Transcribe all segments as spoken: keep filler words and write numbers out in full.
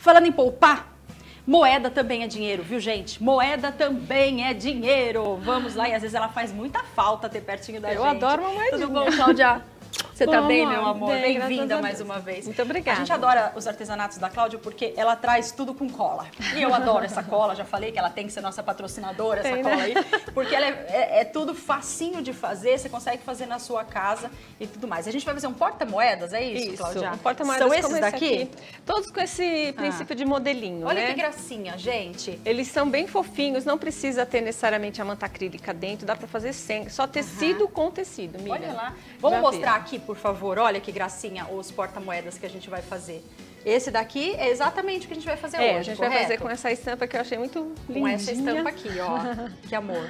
Falando em poupar, moeda também é dinheiro, viu, gente? Moeda também é dinheiro. Vamos lá, e às vezes ela faz muita falta ter pertinho da Eu gente. adoro uma moedinha. Tudo bom, Cláudia? Você tá Bom, bem, amor, meu amor? bem, Bem-vinda graças a mais Deus. uma vez. Muito obrigada. A gente adora os artesanatos da Cláudia porque ela traz tudo com cola. E eu adoro essa cola, já falei que ela tem que ser nossa patrocinadora, essa Tem, cola né? aí. Porque ela é, é- é tudo facinho de fazer, você consegue fazer na sua casa e tudo mais. A gente vai fazer um porta-moedas, é isso, Isso, Cláudia? um porta-moedas São esses como esse daqui? aqui, todos com esse princípio de modelinho, Olha né? que gracinha, gente. Eles são bem fofinhos, não precisa ter necessariamente a manta acrílica dentro, dá pra fazer sem, só tecido com tecido, Miriam. Olha lá. Vamos Já mostrar viu? aqui, por favor. Olha que gracinha os porta-moedas que a gente vai fazer. Esse daqui é exatamente o que a gente vai fazer É, hoje, a gente correto? vai fazer com essa estampa que eu achei muito lindinha. Com essa estampa aqui, ó. Que amor.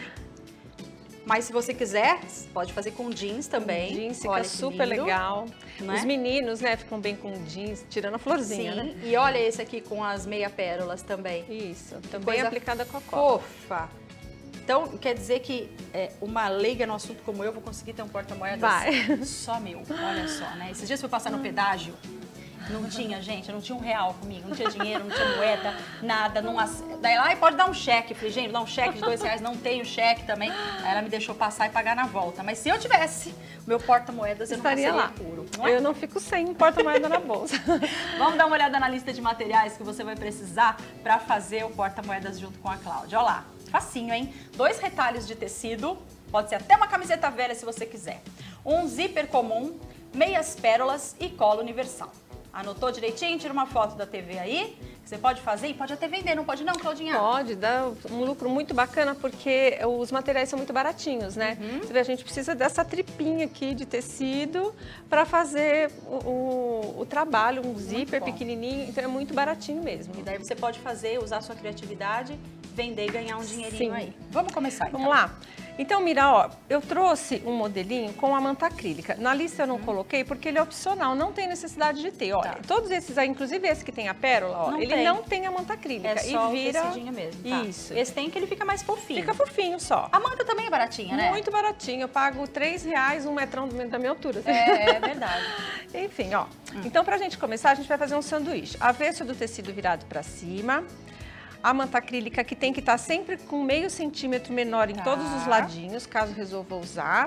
Mas se você quiser, pode fazer com jeans também. Jeans fica Olha que super lindo, legal. né? Os meninos, né, ficam bem com jeans, tirando a florzinha, Sim, né? e olha esse aqui com as meia pérolas também. Isso, também Coisa aplicada com a cola. Fofa. Então, quer dizer que é, uma leiga no assunto como eu vou conseguir ter um porta-moedas Vai. só meu. Olha só, né? Esses dias eu fui passar no pedágio, não tinha, gente, eu não tinha um real comigo, não tinha dinheiro, não tinha moeda, nada. Não ace... Daí lá, e pode dar um cheque. Eu falei, gente, dá um cheque de dois reais, não tenho cheque também. Aí ela me deixou passar e pagar na volta. Mas se eu tivesse o meu porta-moedas, eu não Estaria passaria lá. puro. Não é? Eu não fico sem porta-moeda na bolsa. Vamos dar uma olhada na lista de materiais que você vai precisar para fazer o porta-moedas junto com a Cláudia. Olha lá, facinho, hein? Dois retalhos de tecido, pode ser até uma camiseta velha se você quiser. Um zíper comum, meias pérolas e cola universal. Anotou direitinho? Tira uma foto da T V aí, que você pode fazer e pode até vender, não pode não, Claudinha? Pode, dá um lucro muito bacana porque os materiais são muito baratinhos, né? Uhum. Você vê, a gente precisa dessa tripinha aqui de tecido para fazer o, o, o trabalho, um zíper bom. pequenininho, então é muito baratinho mesmo. E daí você pode fazer, usar sua criatividade, vender e ganhar um dinheirinho Sim. aí. Vamos começar então. Vamos lá? Então, Mira, ó, eu trouxe um modelinho com a manta acrílica. Na lista eu não coloquei porque ele é opcional, não tem necessidade de ter. Olha, Tá. todos esses aí, inclusive esse que tem a pérola, ó, Não ele tem. não tem a manta acrílica. É só e vira... o tecidinho mesmo, tá? Isso. Esse tem que ele fica mais fofinho. Fica fofinho só. A manta também é baratinha, né? Muito baratinho, eu pago três reais, um metrão da minha altura. É, é verdade. Enfim, ó. Então, pra gente começar, a gente vai fazer um sanduíche. Avesso do tecido virado pra cima. A manta acrílica que tem que estar sempre com meio centímetro menor em Tá. todos os ladinhos, caso resolva usar.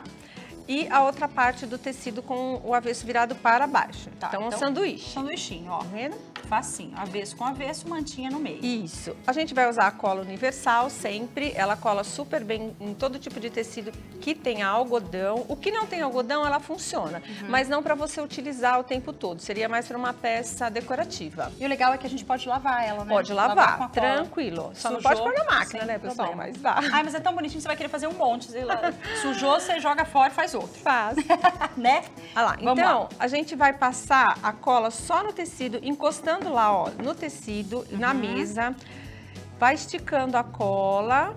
E a outra parte do tecido com o avesso virado para baixo. Tá, então, é um então, sanduíche. Sanduichinho, ó. Tá vendo? Facinho. Avesso com avesso, mantinha no meio. Isso. A gente vai usar a cola universal sempre. Ela cola super bem em todo tipo de tecido que tem algodão. O que não tem algodão, ela funciona. Uhum. Mas não para você utilizar o tempo todo. Seria mais para uma peça decorativa. E o legal é que a gente pode lavar ela, né? Pode lavar, com a cola. tranquilo. Só não Sujou, pode pôr na máquina, sem né, pessoal? problema. Mas dá. Ai, mas é tão bonitinho, você vai querer fazer um monte. Sei lá. Sujou, você joga fora e faz outro. Faz. Né? Olha lá, Vamos então, lá. a gente vai passar a cola só no tecido, encostando lá, ó, no tecido, na Uhum. mesa. Vai esticando a cola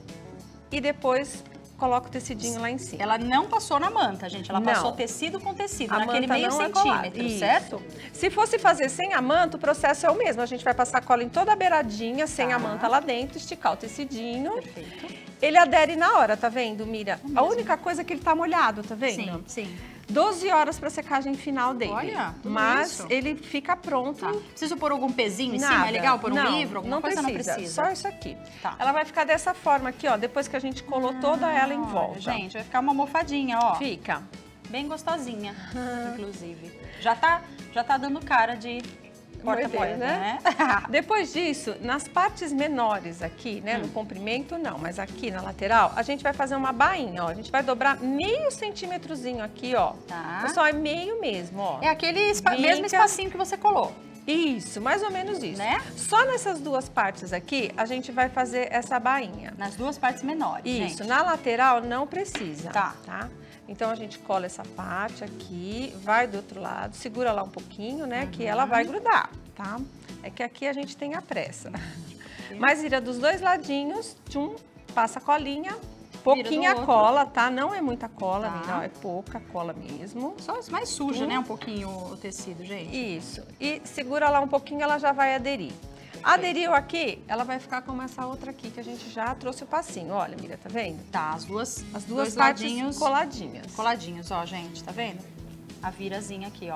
e depois coloca o tecidinho lá em cima. Ela não passou na manta, gente. Ela Não. passou tecido com tecido, A naquele manta meio não é colada. centímetro, Isso. certo? Se fosse fazer sem a manta, o processo é o mesmo. A gente vai passar a cola em toda a beiradinha, sem Tá. a manta lá dentro, esticar o tecidinho. Perfeito. Ele adere na hora, tá vendo, Mira? A única coisa é que ele tá molhado, tá vendo? Sim, sim. doze horas para secagem final dele. Olha, tudo Mas isso. ele fica pronto. Tá. Preciso pôr algum pezinho em Nada. cima? É legal pôr um Não, livro? Alguma não coisa precisa, não precisa? só isso aqui. Tá. Ela vai ficar dessa forma aqui, ó, depois que a gente colou toda ela em Olha, volta. gente, vai ficar uma almofadinha, ó. Fica. Bem gostosinha, inclusive. Já tá, já tá dando cara de porta-moeda, né? Depois disso, nas partes menores aqui, né, no comprimento não, mas aqui na lateral, a gente vai fazer uma bainha, ó. A gente vai dobrar meio centímetrozinho aqui, ó. Tá. Pessoal, é meio mesmo, ó. É aquele espa- Vinca. mesmo espacinho que você colou. Isso, mais ou menos isso. Né? Só nessas duas partes aqui, a gente vai fazer essa bainha. Nas duas partes menores, Isso, gente. na lateral não precisa, Tá. tá? Então, a gente cola essa parte aqui, vai do outro lado, segura lá um pouquinho, né, que ela vai grudar, tá? É que aqui a gente tem a pressa. Mas vira dos dois ladinhos, tchum, passa a colinha, pouquinha outro. cola, tá? Não é muita cola, Tá. Mira, ó, é pouca cola mesmo. Só mais suja, Hum. né? Um pouquinho o tecido, gente. Isso, e segura lá um pouquinho, ela já vai aderir. Aderiu aqui, ela vai ficar como essa outra aqui, que a gente já trouxe o passinho. Olha, Mira, tá vendo? Tá, as duas, As duas dois partes ladinhos coladinhas. coladinhos, ó, gente, tá vendo? A virazinha aqui, ó.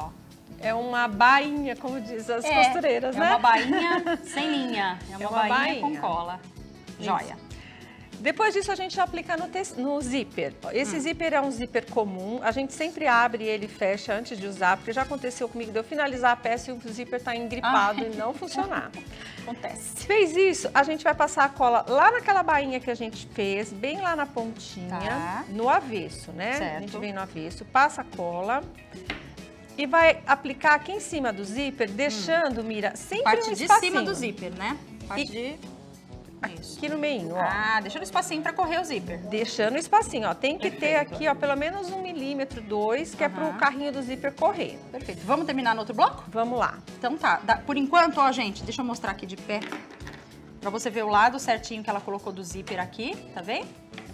É uma bainha, como diz as é, costureiras, é né? É uma bainha sem linha. É uma, é uma bainha, bainha com cola. Isso. Joia. Depois disso, a gente aplica no, no zíper. Esse hum. zíper é um zíper comum. A gente sempre abre ele e fecha antes de usar, porque já aconteceu comigo de eu finalizar a peça e o zíper tá engripado ah. e não funcionar. Acontece. Fez isso, a gente vai passar a cola lá naquela bainha que a gente fez, bem lá na pontinha, tá. no avesso, né? Certo. A gente vem no avesso, passa a cola e vai aplicar aqui em cima do zíper, deixando, hum. Mira, sempre parte um espacinho. de cima do zíper, né? Parte e... de... Isso. Aqui no meio, ó. Ah, deixando o espacinho para correr o zíper. Deixando o espacinho, ó. Tem que Perfeito. ter aqui, ó, pelo menos um milímetro, dois, que uhum. é pro carrinho do zíper correr. Perfeito. Vamos terminar no outro bloco? Vamos lá. Então tá. Por enquanto, ó, gente, deixa eu mostrar aqui de pé. Pra você ver o lado certinho que ela colocou do zíper aqui, tá vendo?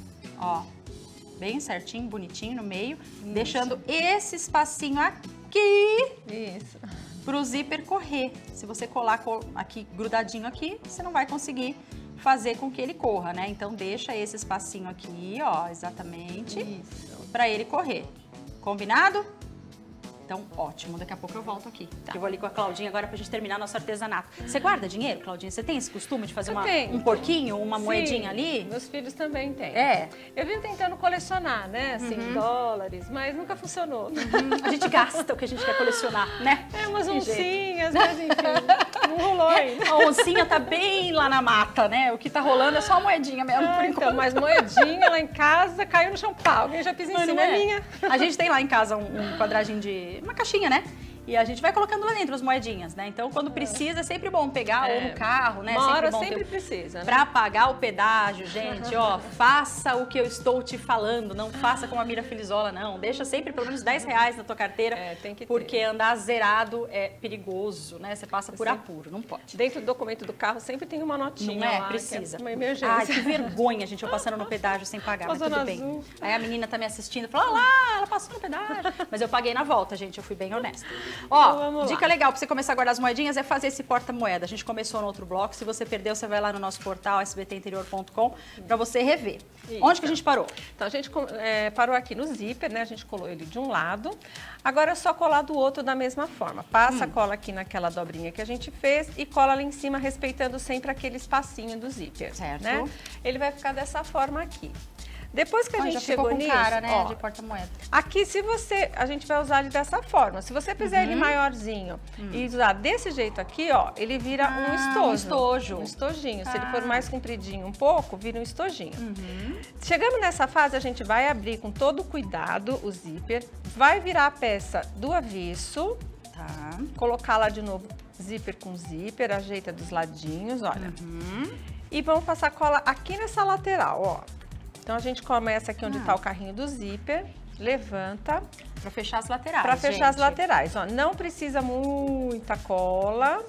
Ó, bem certinho, bonitinho no meio. Isso. Deixando esse espacinho aqui. Isso. Pro zíper correr. Se você colar aqui, grudadinho aqui, você não vai conseguir fazer com que ele corra, né? Então deixa esse espacinho aqui, ó, exatamente, para ele correr. Combinado? Então, ótimo. Daqui a pouco eu volto aqui. Tá. Eu vou ali com a Claudinha agora pra gente terminar nosso artesanato. Você guarda dinheiro, Claudinha? Você tem esse costume de fazer uma, um porquinho, uma Sim, moedinha ali? Meus filhos também têm. É. Eu vim tentando colecionar, né? Assim, uhum. dólares, mas nunca funcionou. Uhum. A gente gasta o que a gente quer colecionar, né? É, umas oncinhas, mas enfim, não rolou ainda. A oncinha tá bem lá na mata, né? O que tá rolando é só a moedinha mesmo, ah, por então, enquanto. Mas moedinha lá em casa caiu no chão, pau. Alguém já pisa em cima, é minha. A gente tem lá em casa um, um quadradinho de... uma caixinha, né? E a gente vai colocando lá dentro as moedinhas, né? Então, quando precisa, é sempre bom pegar, é. ou no carro, né? Uma sempre hora bom sempre ter... precisa, né? Pra pagar o pedágio, gente, ó, faça o que eu estou te falando, não faça como a Mira Filizola, não. Deixa sempre pelo menos dez reais na tua carteira, é, tem que porque ter. andar zerado é perigoso, né? Você passa por Sim. apuro, não pode. Dentro do documento do carro sempre tem uma notinha Não é? lá, Precisa. Que é uma emergência. Ai, que vergonha, gente, eu passando no pedágio sem pagar, mas tudo bem. Azul. Aí a menina tá me assistindo e falou, olha lá, ela passou no pedágio. Mas eu paguei na volta, gente, eu fui bem honesta. Ó, então, dica legal pra você começar a guardar as moedinhas é fazer esse porta-moeda. A gente começou no outro bloco, se você perdeu, você vai lá no nosso portal s b t interior ponto com pra você rever. Isso. Onde que a gente parou? Então a gente é, parou aqui no zíper, né? A gente colou ele de um lado. Agora é só colar do outro da mesma forma. Passa hum. a cola aqui naquela dobrinha que a gente fez e cola ali em cima, respeitando sempre aquele espacinho do zíper. Certo. Né? Ele vai ficar dessa forma aqui. Depois que a Ó, gente já chegou ficou com nisso, cara, né, ó, de porta-moeda. Aqui, se você, a gente vai usar ele dessa forma. Se você fizer uhum. ele maiorzinho uhum. e usar desse jeito aqui, ó, ele vira ah, um estojo. Um estojo. Um estojinho. Ah. Se ele for mais compridinho um pouco, vira um estojinho. Uhum. Chegamos nessa fase, a gente vai abrir com todo cuidado o zíper, vai virar a peça do avesso, tá. Colocar lá de novo zíper com zíper, ajeita dos ladinhos, olha. Uhum. E vamos passar cola aqui nessa lateral, ó. Então, a gente começa aqui onde está ah. o carrinho do zíper, levanta. Para fechar as laterais, Para fechar gente. as laterais, ó. Não precisa muita cola,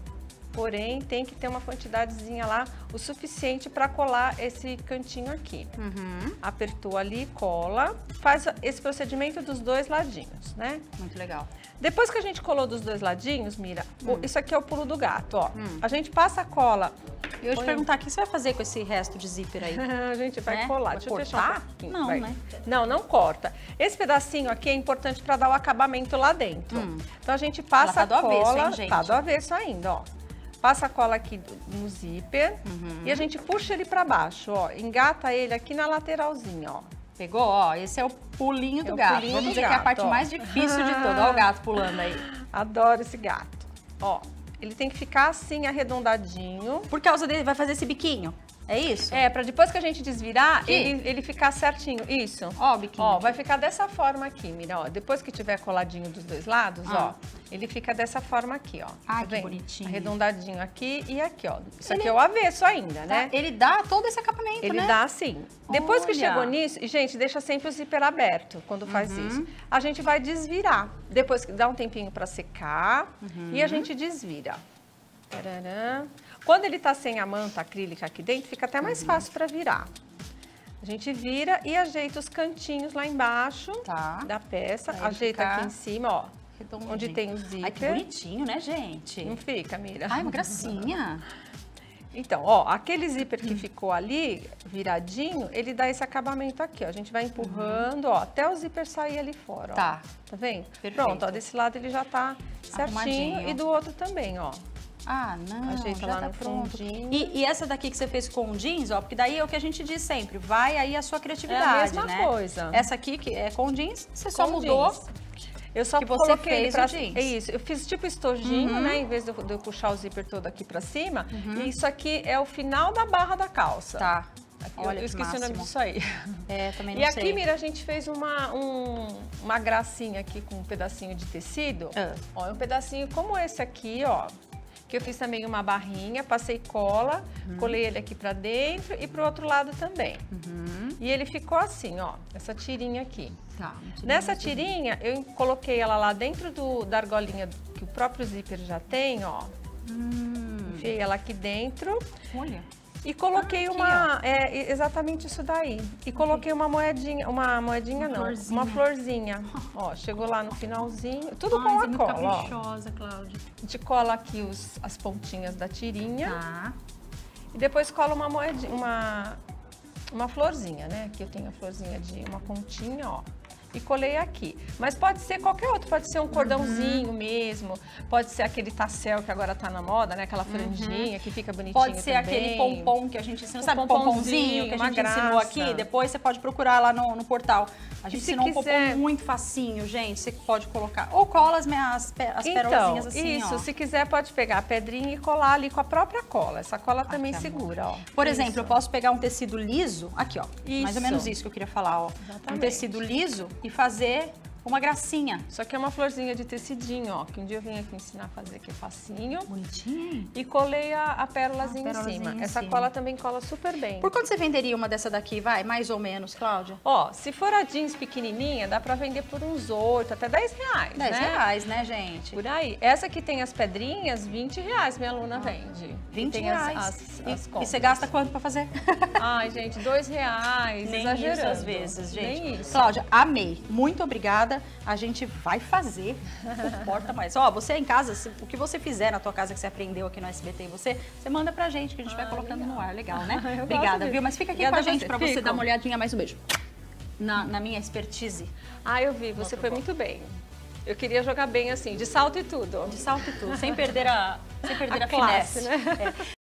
porém, tem que ter uma quantidadezinha lá, o suficiente para colar esse cantinho aqui. Uhum. Apertou ali, cola. Faz esse procedimento dos dois ladinhos, né? Muito legal. Depois que a gente colou dos dois ladinhos, Mira, hum. isso aqui é o pulo do gato, ó. Hum. A gente passa a cola. Eu ia te perguntar, o que você vai fazer com esse resto de zíper aí? A gente vai né? colar. Vai Deixa cortar? eu fechar um pouquinho. Não, vai. né? Não, não corta. Esse pedacinho aqui é importante para dar o acabamento lá dentro. Hum. Então a gente passa Ela tá a cola. Do avesso, hein, gente? Tá do avesso ainda, ó. Passa a cola aqui no zíper uhum. e a gente puxa ele para baixo, ó. Engata ele aqui na lateralzinha, ó. Pegou? Ó, esse é o pulinho do é gato. Pulinho Vamos do dizer gato, que é a parte ó. mais difícil de tudo. Ó o gato pulando aí. Adoro esse gato. Ó, ele tem que ficar assim, arredondadinho. Por causa dele, vai fazer esse biquinho. É isso? É, pra depois que a gente desvirar, ele, ele ficar certinho. Isso. Ó o biquinho. Ó, vai ficar dessa forma aqui, Mira, ó. Depois que tiver coladinho dos dois lados, ah. ó, ele fica dessa forma aqui, ó. Ai, tá que vendo? bonitinho. Arredondadinho aqui e aqui, ó. Isso ele... aqui é o avesso ainda, né? Tá. Ele dá todo esse acabamento, ele né? Ele dá assim. Depois Olha. que chegou nisso, e gente, deixa sempre o zíper aberto quando faz uhum. isso. A gente vai desvirar. Depois que dá um tempinho pra secar uhum. e a gente desvira. Tcharam. Quando ele tá sem a manta acrílica aqui dentro, fica até mais uhum. fácil para virar. A gente vira e ajeita os cantinhos lá embaixo tá. da peça. Aí ajeita aqui em cima, ó. Onde tem o zíper. Ai, que bonitinho, né, gente? Não fica, Mira? Ai, uma gracinha. Então, ó, aquele zíper que ficou ali, viradinho, ele dá esse acabamento aqui, ó. A gente vai empurrando, uhum. ó, até o zíper sair ali fora, ó. Tá. Tá vendo? Perfeito. Pronto, ó, desse lado ele já tá certinho e do outro também, ó. Ah, não, Ajeita já lá tá no pronto. fundinho. E, e essa daqui que você fez com jeans, ó, porque daí é o que a gente diz sempre, vai aí a sua criatividade, é a mesma né? coisa. Essa aqui que é com jeans, você com só mudou. Jeans. Eu só que você coloquei fez pra... o jeans. É isso, eu fiz tipo estojinho, Uhum. né? Em vez de eu, de eu puxar o zíper todo aqui pra cima. Uhum. E isso aqui é o final da barra da calça. Tá. Aqui, Olha eu, eu esqueci máximo. o nome disso aí. É, também não e sei. aqui, Mira, a gente fez uma, um, uma gracinha aqui com um pedacinho de tecido. Ah. Ó, é um pedacinho como esse aqui, ó. Que eu fiz também uma barrinha, passei cola, uhum. colei ele aqui pra dentro e pro outro lado também. Uhum. E ele ficou assim, ó, essa tirinha aqui. Tá, Nessa tirinha, eu coloquei ela lá dentro do, da argolinha que o próprio zíper já tem, ó. Hum. Enfiei ela aqui dentro. Olha. E coloquei ah, aqui, uma, é exatamente isso daí. E coloquei uma moedinha, uma moedinha uma não, florzinha. uma florzinha. Ó, chegou lá no finalzinho, tudo Ai, com é a muito cola, caprichosa, Cláudia. A gente cola aqui os, as pontinhas da tirinha. Tá. E depois cola uma moedinha, uma, uma florzinha, né? Aqui eu tenho a florzinha de uma pontinha, ó. E colei aqui. Mas pode ser qualquer outro, pode ser um cordãozinho uhum. mesmo, pode ser aquele tassel que agora tá na moda, né? Aquela franjinha uhum. que fica bonitinho Pode ser também. aquele pompom que a gente ensinou, um sabe o pomponzinho que a gente graça. ensinou aqui? Depois você pode procurar lá no, no portal. A gente ensinou quiser... um pompom muito facinho, gente, você pode colocar. Ou cola as, as, as então, perolazinhas assim, isso, ó. se quiser pode pegar a pedrinha e colar ali com a própria cola. Essa cola ah, também segura, ó. Por isso. exemplo, eu posso pegar um tecido liso, aqui ó, isso. mais ou menos isso que eu queria falar, ó. Exatamente. Um tecido liso e fazer uma gracinha. Isso aqui é uma florzinha de tecidinho, ó, que um dia eu vim aqui ensinar a fazer, que é facinho. Bonitinho, hein? E colei a, a pérolazinha a em cima. Em Essa cima. cola também cola super bem. Por quanto você venderia uma dessa daqui, vai? Mais ou menos, Cláudia? Ó, se for a jeans pequenininha, dá pra vender por uns oito, até dez reais, dez né? reais, né, gente? Por aí. Essa que tem as pedrinhas, vinte reais minha aluna ah. vende. vinte tem reais. As, as, e, as e você gasta quanto pra fazer? Ai, gente, dois reais, Nem exagerando. isso às vezes, gente. Nem isso. Cláudia, amei. Muito obrigada. A gente vai fazer o porta-maias. Ó, você em casa, se, o que você fizer na tua casa que você aprendeu aqui no S B T e você, você manda pra gente, que a gente ah, vai colocando legal. no ar. Legal, né? Obrigada, viu? Mas fica aqui Obrigada com a gente pra você Fico. dar uma olhadinha, mais um beijo. Na, na minha expertise. Ah, eu vi. Você muito foi bom. muito bem. Eu queria jogar bem assim, de salto e tudo. De salto e tudo, sem perder a, sem perder a, a classe, finesse. né? É.